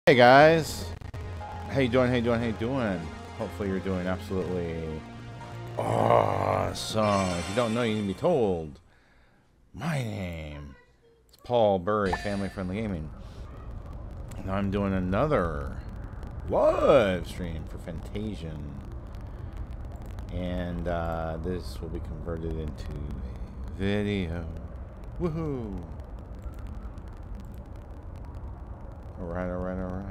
Hey guys, how you doing? How you doing? How you doing? Hopefully you're doing absolutely awesome. If you don't know, you need to be told. My name is Paul Burry, Family Friendly Gaming. And I'm doing another live stream for Fantasian, and this will be converted into a video. Woohoo! Alright, alright, alright.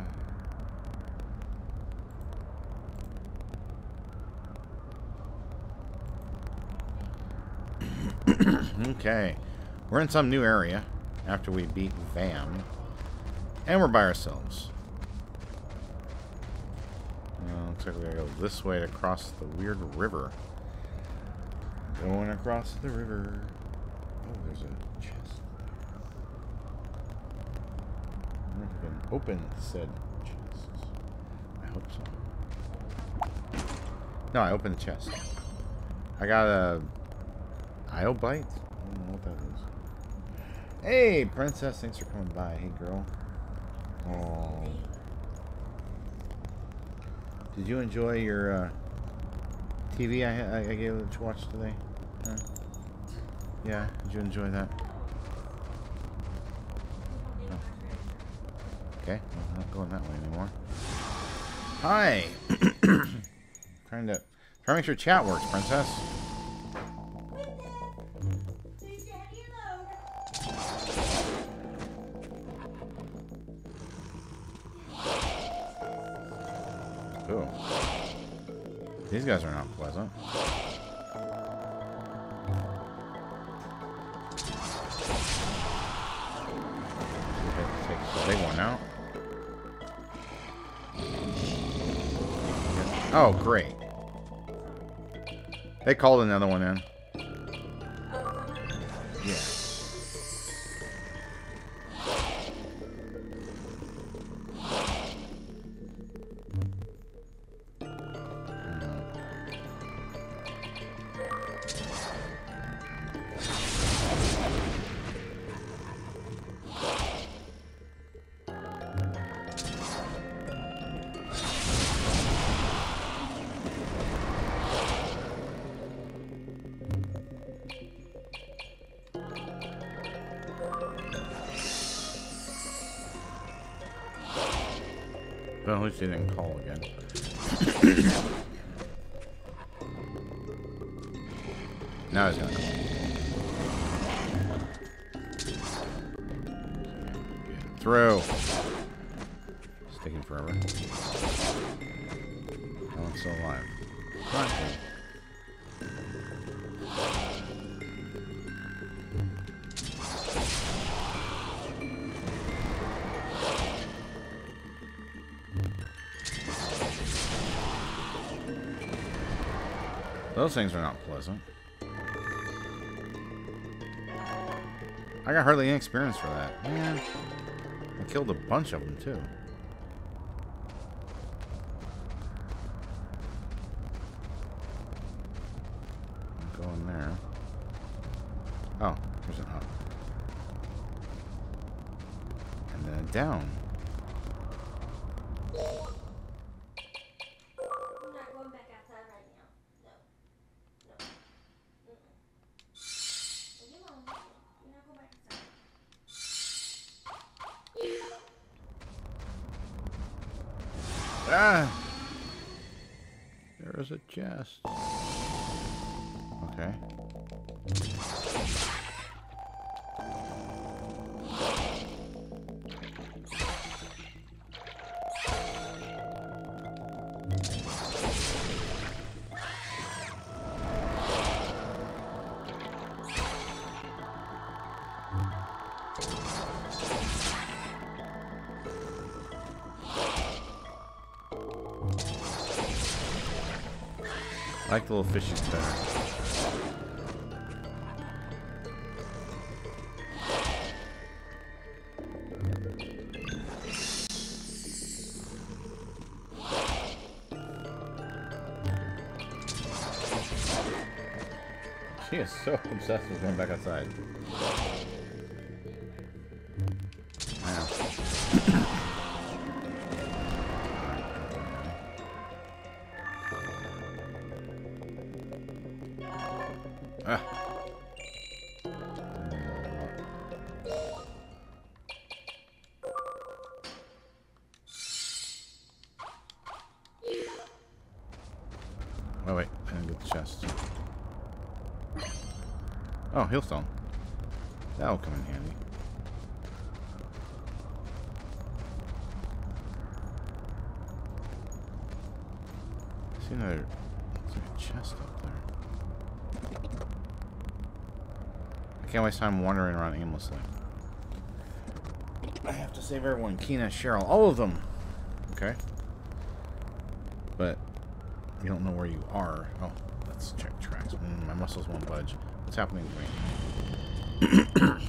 Okay. We're in some new area after we beat Vam. And we're by ourselves. Looks like we gotta go this way to cross the weird river. Going across the river. Oh, there's a chest. I wonder if we can open said chest. I hope so. No, I opened the chest. I got a IO bite? I don't know what that is. Hey, princess, thanks for coming by. Hey, girl. Oh. Did you enjoy your TV I gave you to watch today? Huh? Yeah, did you enjoy that? Okay, well, I'm not going that way anymore. Hi! trying to make sure chat works, princess. Ooh. These guys are not pleasant. Take the big one out. Oh, great. They called another one in. Yeah. Well, at least he didn't call again. Now he's gonna call. Get through. It's taking forever. No one's still alive. Right. Those things are not pleasant. I got hardly any experience for that. Man, I killed a bunch of them too. Go in there. Oh, there's an up. And then a down. Ah! There is a chest. Okay. I like the little fishies better. She is so obsessed with going back outside. I know. Ah. Oh wait, I didn't get the chest. Oh, Heelstone. That'll come in handy. I see another. Looks like a chest up there. I can't waste time wandering around aimlessly. I have to save everyone. Keena, Cheryl, all of them. Okay. But you don't know where you are. Oh, let's check tracks. My muscles won't budge. What's happening to me?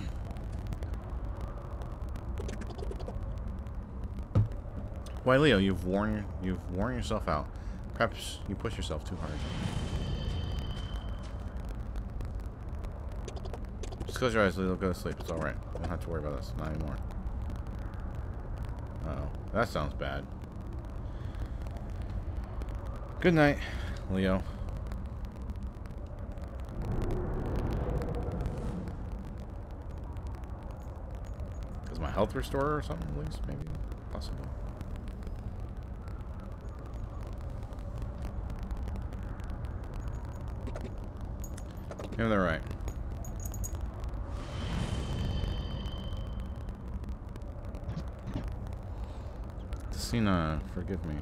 Why, Leo? You've worn yourself out. Perhaps you push yourself too hard. Just close your eyes, Leo. Go to sleep. It's all right. You don't have to worry about this. Not anymore. Uh-oh, that sounds bad. Good night, Leo. Is my health restorer or something, at least? Maybe? Possible. Maybe they're right. Cena, forgive me.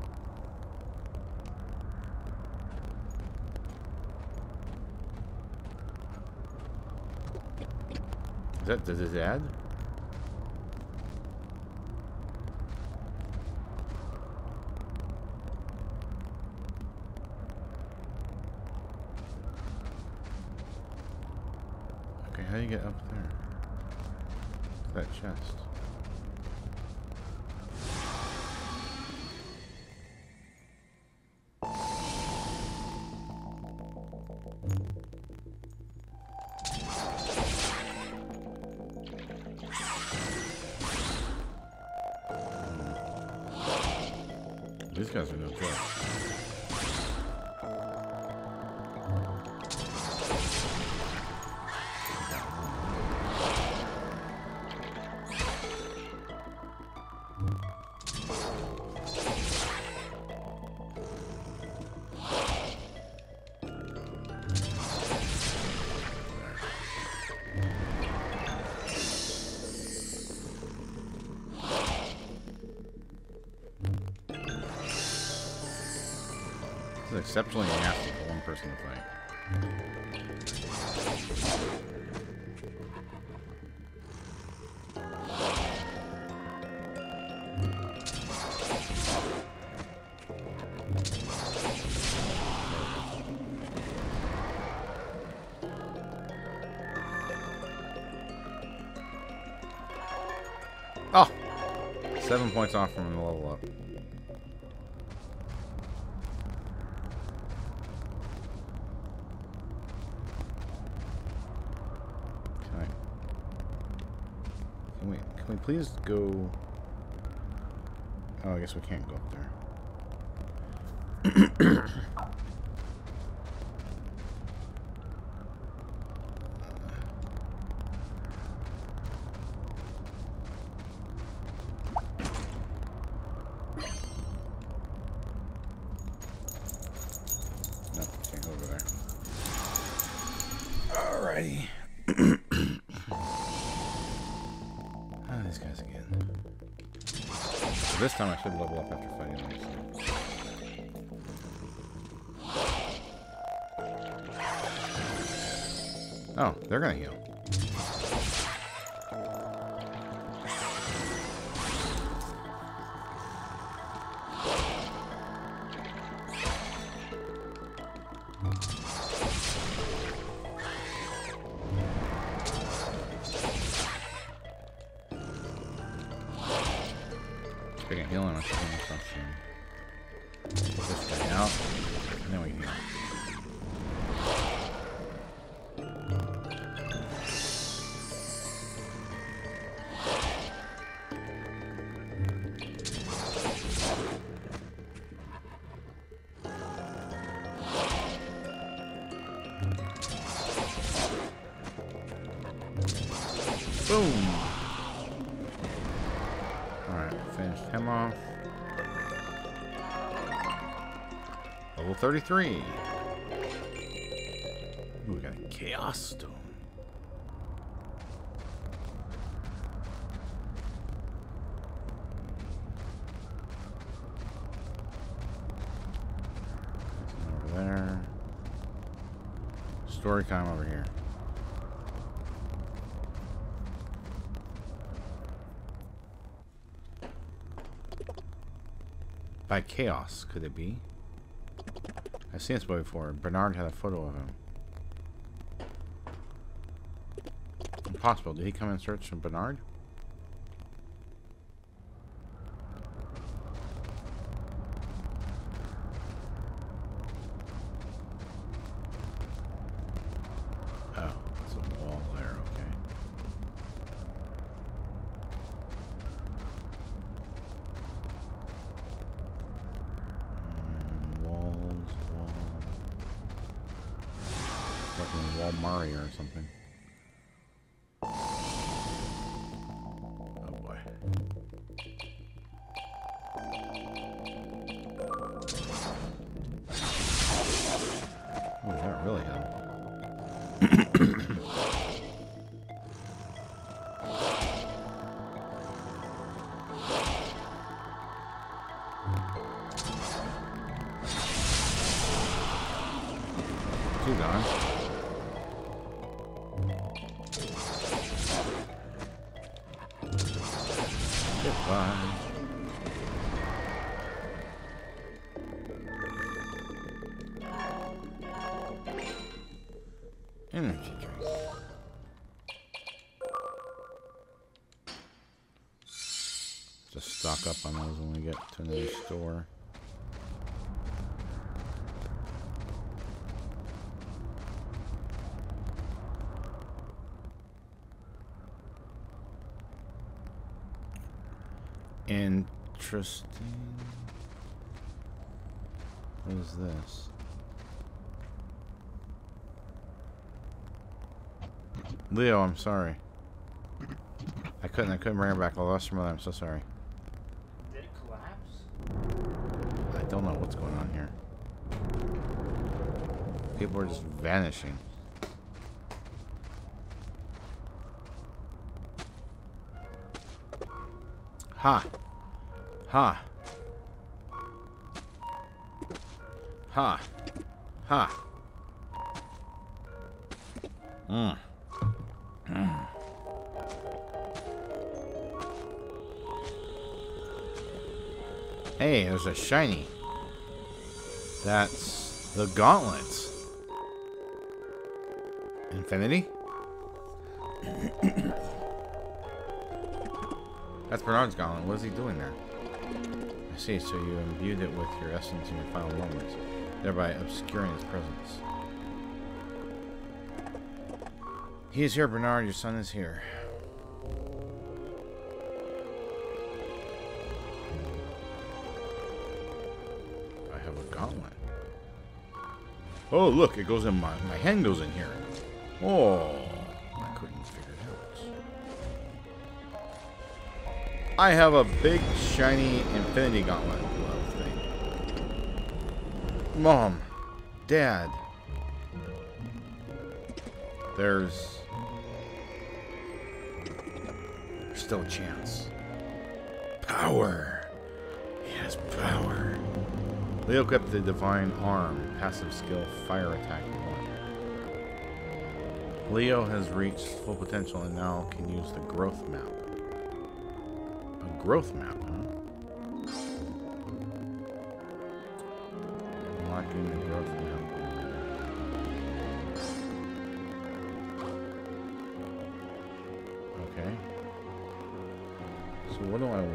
Does it add? Okay, how do you get up there? That chest. These guys are no good. It's exceptionally nasty for one person to fight. Oh! 7 points off from the level up. Can we please go... Oh, I guess we can't go up there. No, can't go over there. Alrighty. These guys again. So this time I should level up after fighting them. Oh, they're gonna heal. Speaking of healing, I should heal myself soon. Get this guy out, and then we can heal. Boom. Alright, finished him off. Level 33. Ooh, we got a Chaos Stone. Over there. Story time over here. By Chaos, could it be? I've seen this boy before. Bernard had a photo of him. Impossible. Did he come and search for Bernard? Oh, it's a wall there. Okay. Walmart or something. Oh boy. Oh, that really helped. Too gone. Goodbye. Energy drink. Just stock up on those when we get to the store. Interesting. What is this? Leo, I'm sorry. I couldn't bring her back. I lost her mother. I'm so sorry. Did it collapse? I don't know what's going on here. People are just vanishing. Ha! Ha! Ha! Ha! Hey, there's a shiny. That's the gauntlets. Infinity? That's Bernard's gauntlet. What is he doing there? I see, so you imbued it with your essence in your final moments, thereby obscuring its presence. He is here, Bernard. Your son is here. I have a gauntlet. Oh, look, it goes in my hand goes in here. Oh, I couldn't figure it out. I have a big, shiny infinity gauntlet glove thing. Mom, Dad, there's still a chance. Power. He has power. Leo kept the divine arm. Passive skill, fire attack 1. Leo has reached full potential and now can use the growth map. A growth map, huh? Unlocking the growth map. Okay. So what do I want?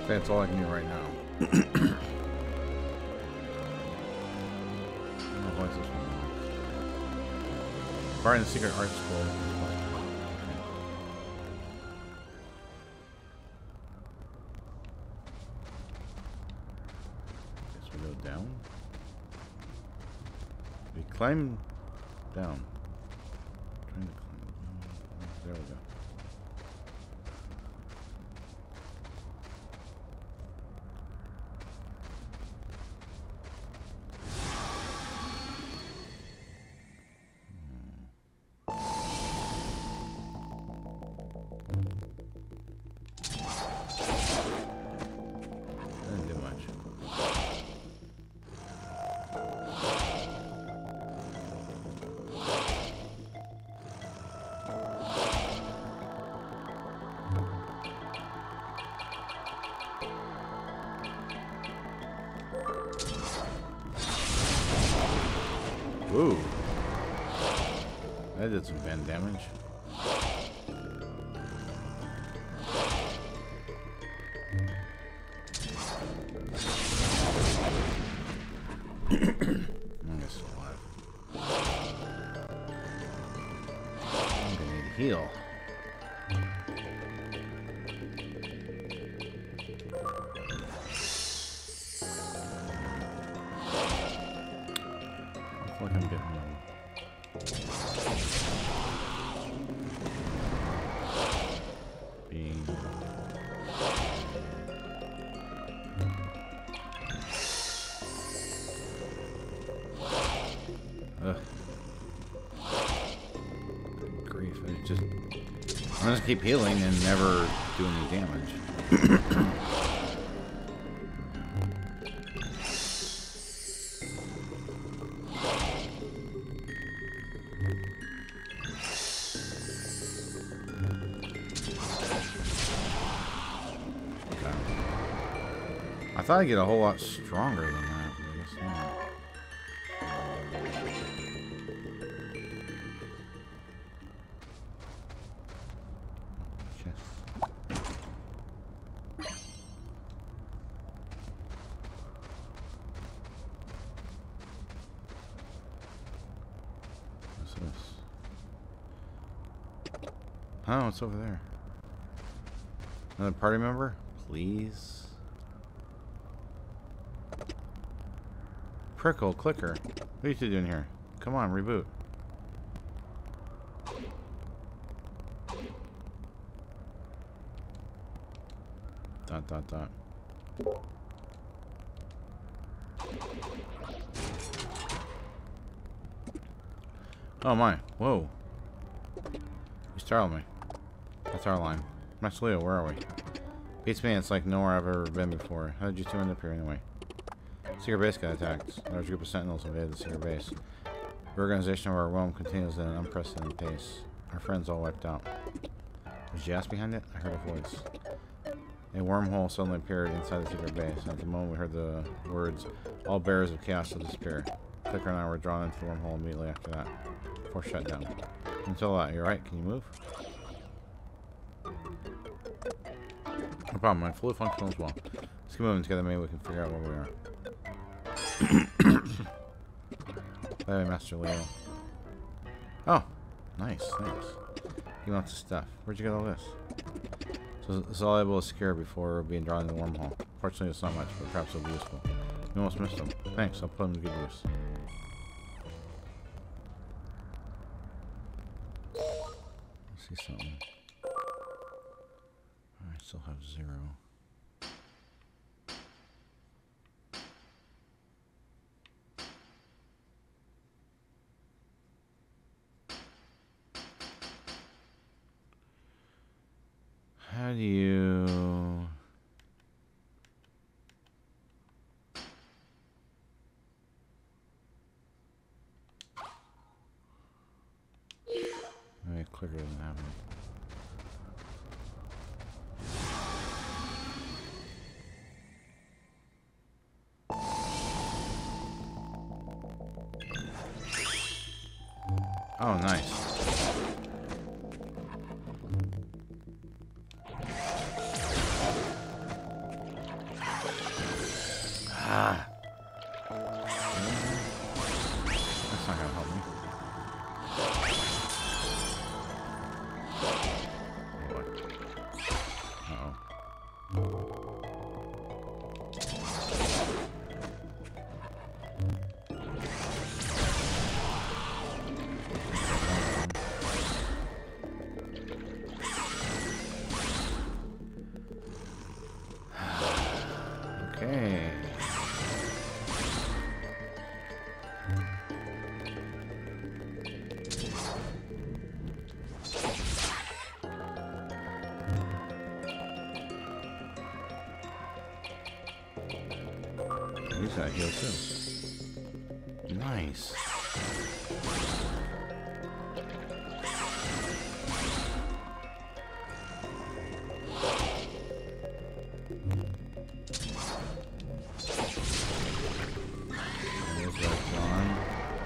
That's all I can do right now. What's this one? Bar in the secret art school. Guess we go down. We climb down. Trying to climb. There we go. Ooh. That did some band damage. I'm still alive. I'm gonna need to heal. Like I'm getting being grief. I'm gonna keep healing and never do any damage. I thought I'd get a whole lot stronger than that, but I guess not. Chest. What's this? Oh, it's over there. Another party member? Please? Prickle, clicker. What are you two doing here? Come on, reboot. Dot, dot, dot. Oh my. Whoa. You startled me. That's our line. Master Leo, where are we? Beats me, it's like nowhere I've ever been before. How did you two end up here anyway? Secret base got attacked. A large group of sentinels invaded the secret base. The organization of our realm continues at an unprecedented pace. Our friends all wiped out. Was Jas behind it? I heard a voice. A wormhole suddenly appeared inside the secret base, and at the moment we heard the words, "All bearers of chaos will disappear." Clicker and I were drawn into the wormhole immediately after that. Before shutdown. Until that, you're right, can you move? No problem, I'm fully functional as well. Let's keep moving together, maybe we can figure out where we are. Bye, Master Leo. Oh, nice, thanks. He wants the stuff. Where'd you get all this? So this is all able to secure before being drawn into the wormhole. Fortunately, it's not much, but perhaps it'll be useful. You almost missed them. Thanks, I'll put them to good use. Let's see something. I still have 0. How do you... Maybe clicker doesn't have it. Oh, nice. Ah. That's not gonna help me. What? Uh-oh. Okay. He's got heal too. Nice. There's that gone.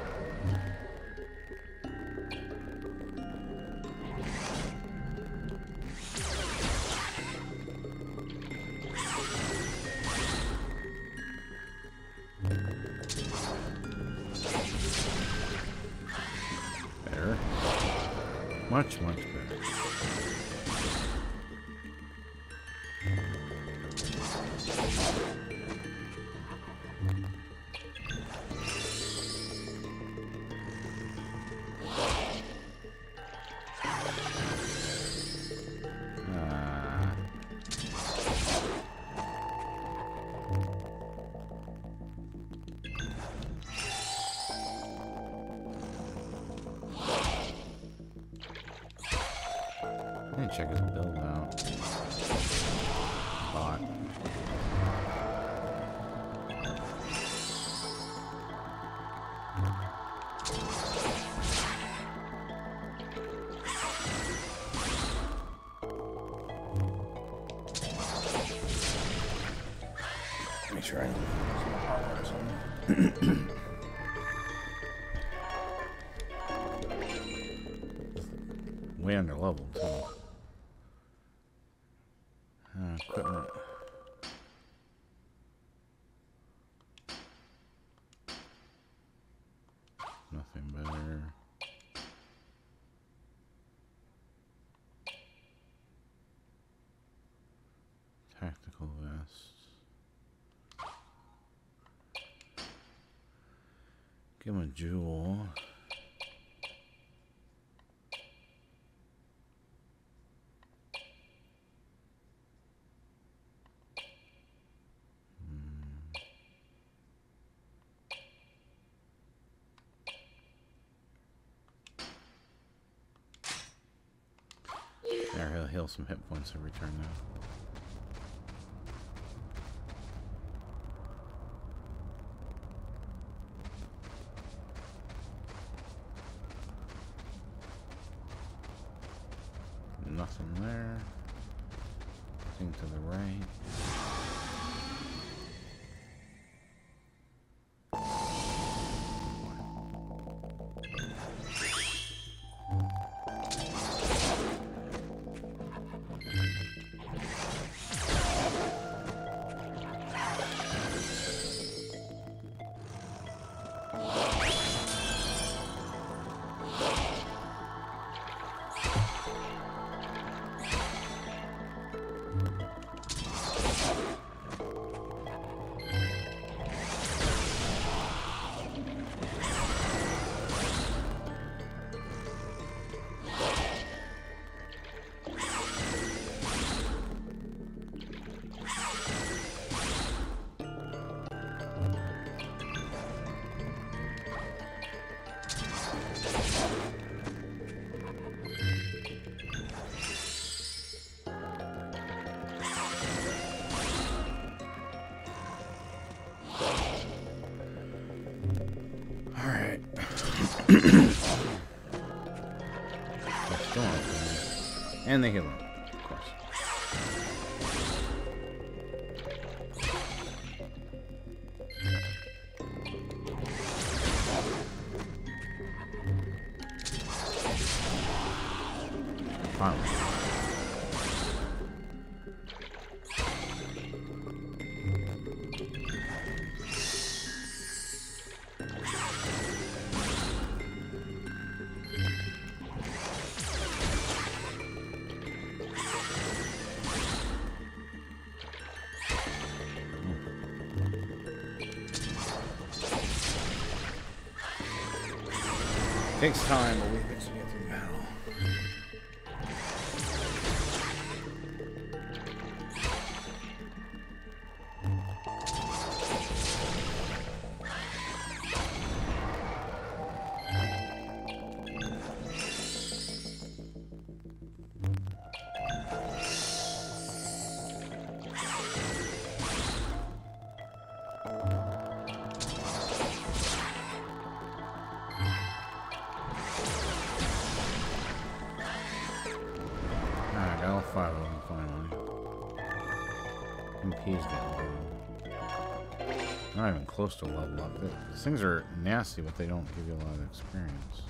Better. Much better. I need to check his build out. Bot. Make sure I don't lose some power or something. Way under level too. Equipment. Nothing better. Tactical vest. Give him a jewel. There, he'll heal some hit points every turn now. Nothing there. Thing to the right. And they heal him, of course. Finally. Takes time, but we get to get through battle. Not even close to a level up. These things are nasty, but they don't give you a lot of experience.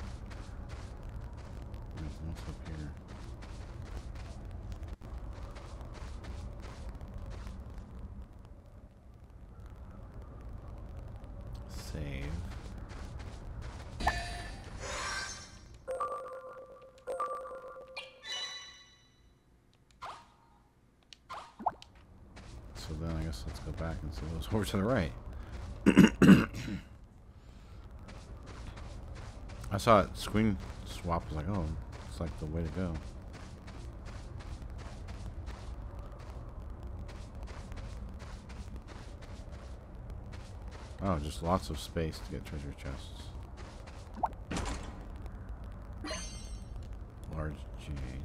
What's up here? Save. So then I guess let's go back and see those over to the right. I saw it screen swap, was like, oh, it's like the way to go. Oh, just lots of space to get treasure chests. Large jade.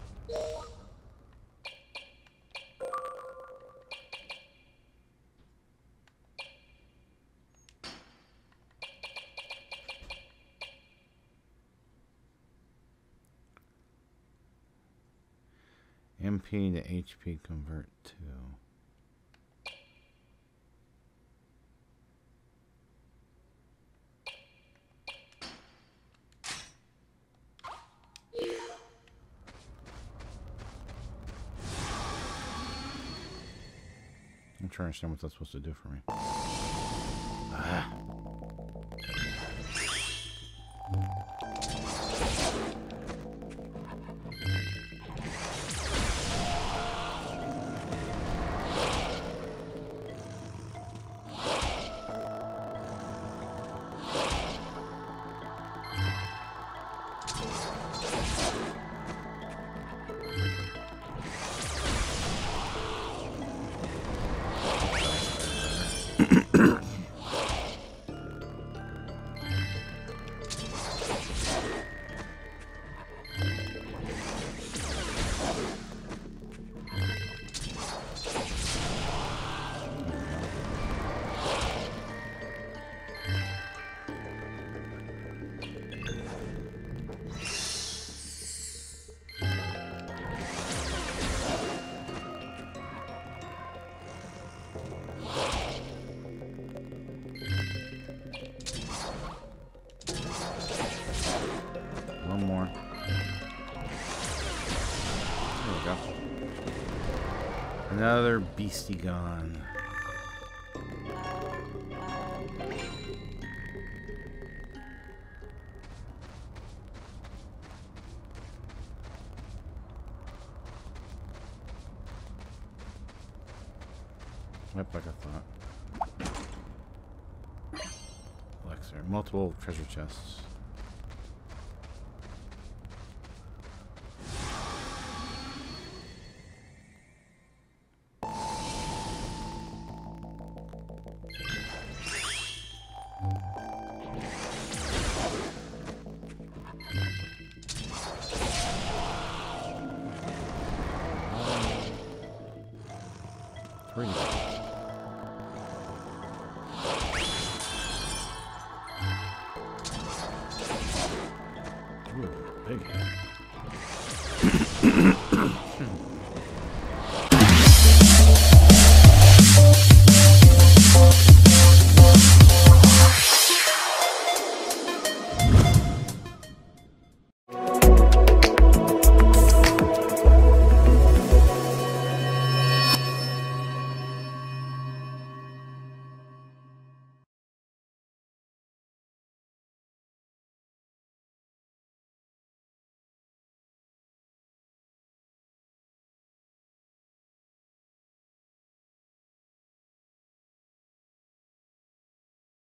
MP to HP convert to. I'm trying to understand what that's supposed to do for me. Ah. One more. There we go. Another beastie gone. Yep, like I thought. Elixir. Multiple treasure chests. Big head.